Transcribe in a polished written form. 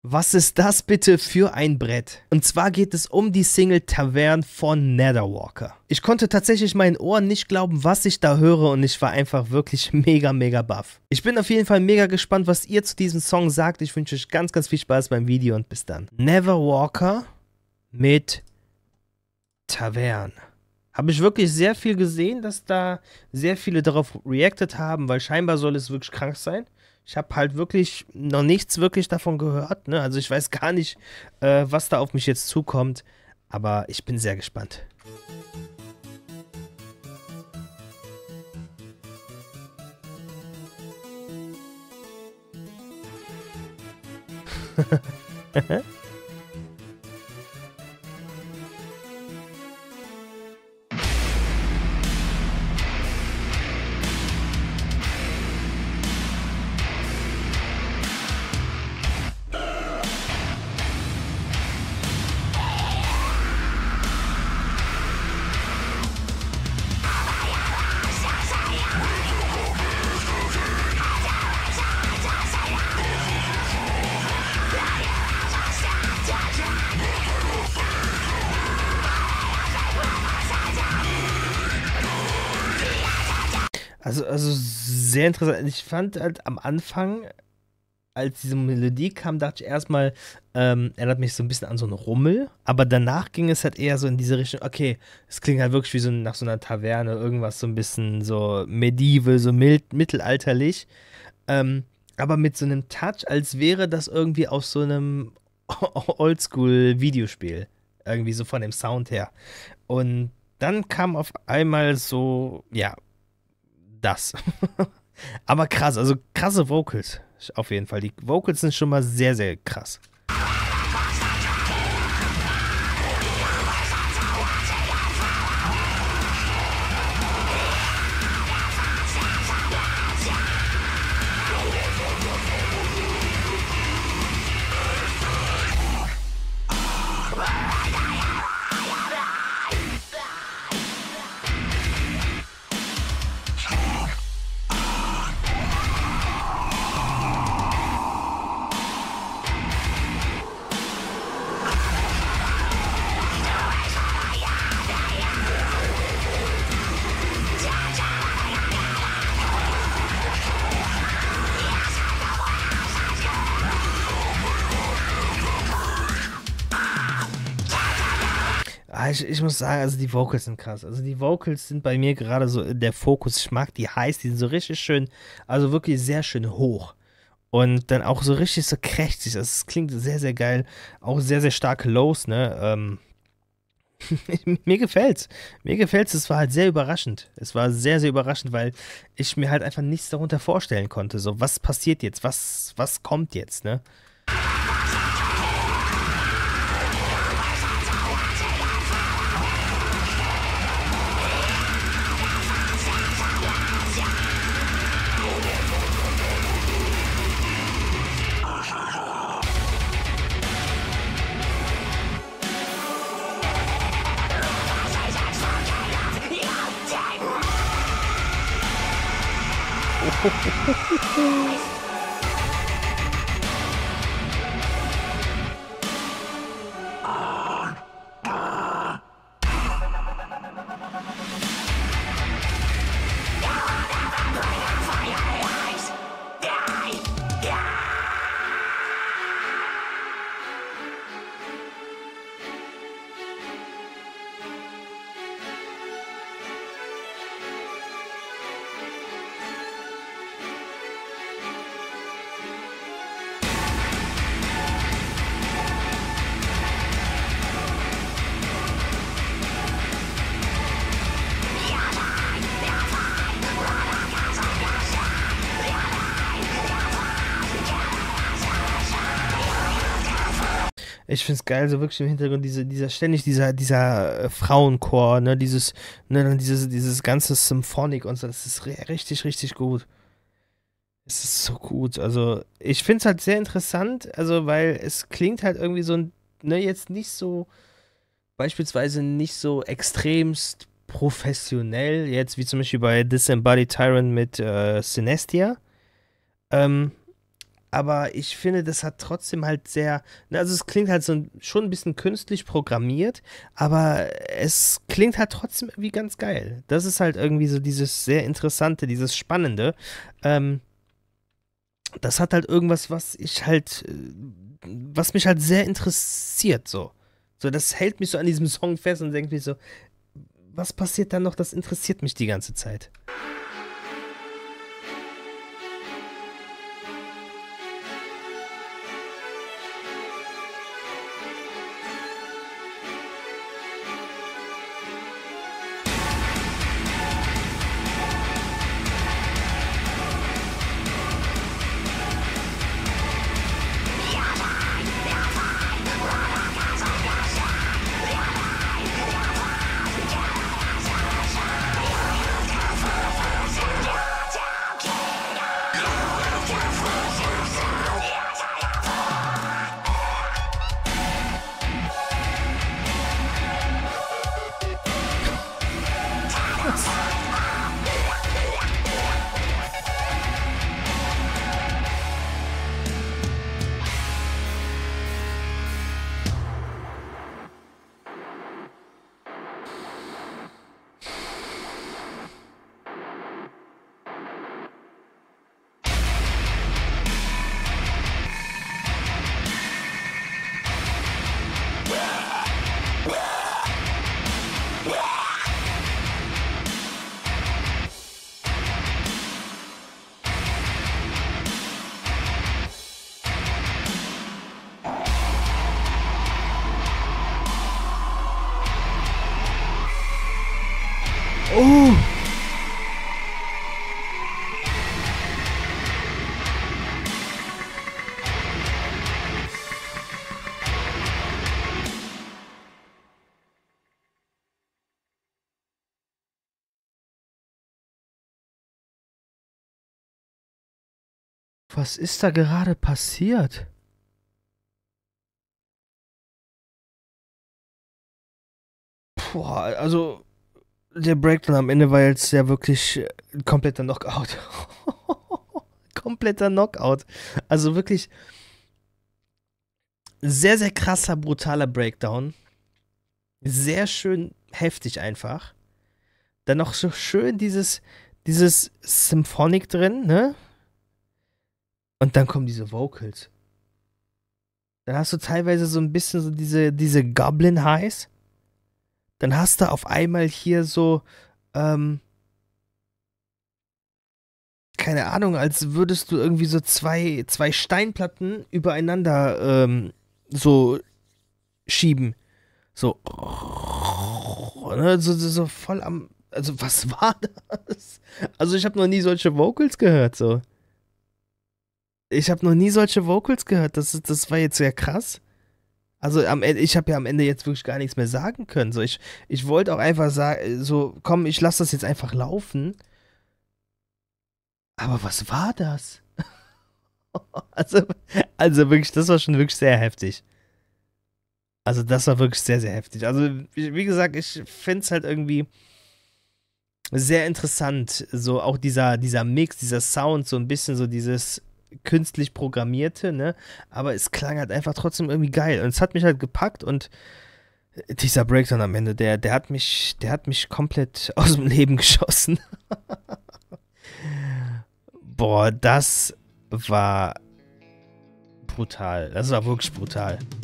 Was ist das bitte für ein Brett? Und zwar geht es um die Single Tavern von Netherwalker. Ich konnte tatsächlich meinen Ohren nicht glauben, was ich da höre, und ich war einfach wirklich mega baff. Ich bin auf jeden Fall mega gespannt, was ihr zu diesem Song sagt. Ich wünsche euch ganz viel Spaß beim Video und bis dann. Netherwalker mit Tavern. Habe ich wirklich sehr viel gesehen, dass da sehr viele darauf reacted haben, weil scheinbar soll es wirklich krank sein. Ich habe halt wirklich noch nichts wirklich davon gehört, ne? Also ich weiß gar nicht, was da auf mich jetzt zukommt, aber ich bin sehr gespannt. Also sehr interessant. Ich fand halt am Anfang, als diese Melodie kam, dachte ich erstmal, erinnert mich so ein bisschen an so einen Rummel, aber danach ging es halt eher so in diese Richtung, okay, es klingt halt wirklich wie so nach so einer Taverne, irgendwas so ein bisschen so medieval, so mittelalterlich, aber mit so einem Touch, als wäre das irgendwie aus so einem Oldschool-Videospiel, irgendwie so von dem Sound her. Und dann kam auf einmal so, ja, das. Aber krass, also krasse Vocals. Auf jeden Fall. Die Vocals sind schon mal sehr krass. Ich muss sagen, also die Vocals sind krass. Also die Vocals sind bei mir gerade so der Fokus. Ich mag die heiß, die sind so richtig schön, also wirklich sehr schön hoch. Und dann auch so richtig so krächzig. Also es klingt sehr geil. Auch sehr starke Lows, ne? Mir gefällt's. Mir gefällt's. Es war halt sehr überraschend. Es war sehr überraschend, weil ich mir halt einfach nichts darunter vorstellen konnte. So, was passiert jetzt? Was kommt jetzt, ne? Ich find's geil, so wirklich im Hintergrund dieser Frauenchor, ne, dieses ganze Symphonic und so, das ist richtig gut. Es ist so gut, also ich find's halt sehr interessant, also weil es klingt halt irgendwie so, ne, jetzt nicht so, beispielsweise nicht so extremst professionell, jetzt wie zum Beispiel bei Disembodied Tyrant mit Synestia, ähm, aber ich finde, das hat trotzdem halt sehr, ne, also es klingt halt schon ein bisschen künstlich programmiert, aber es klingt halt trotzdem irgendwie ganz geil. Das ist halt irgendwie so dieses sehr Interessante, dieses Spannende. Ähm, Das hat halt irgendwas, was mich halt sehr interessiert, so. So, das hält mich so an diesem Song fest und denkt mich so, was passiert dann noch? Das interessiert mich die ganze Zeit. Oh! Was ist da gerade passiert? Boah, also der Breakdown am Ende war jetzt ja wirklich ein kompletter Knockout. Kompletter Knockout. Also wirklich sehr, sehr krasser, brutaler Breakdown. Sehr schön heftig einfach. Dann noch so schön dieses Symphonic drin, ne? Und dann kommen diese Vocals. Dann hast du teilweise so ein bisschen so diese Goblin-Highs. Dann hast du auf einmal hier so, keine Ahnung, als würdest du irgendwie so zwei Steinplatten übereinander so schieben. So, ne, so voll am. Also, was war das? Also, ich habe noch nie solche Vocals gehört, so. Ich habe noch nie solche Vocals gehört. Das war jetzt sehr krass. Also, am Ende, ich habe ja am Ende jetzt wirklich gar nichts mehr sagen können. So, ich wollte auch einfach sagen, so, komm, ich lasse das jetzt einfach laufen. Aber was war das? Also, also wirklich, das war schon wirklich sehr heftig. Also, das war wirklich sehr, sehr heftig. Also, wie gesagt, ich finde es halt irgendwie sehr interessant. So auch dieser Mix, dieser Sound, so ein bisschen so dieses künstlich Programmierte, ne? Aber es klang halt einfach trotzdem irgendwie geil. Und es hat mich halt gepackt und dieser Breakdown am Ende, der hat mich komplett aus dem Leben geschossen. Boah, das war brutal. Das war wirklich brutal.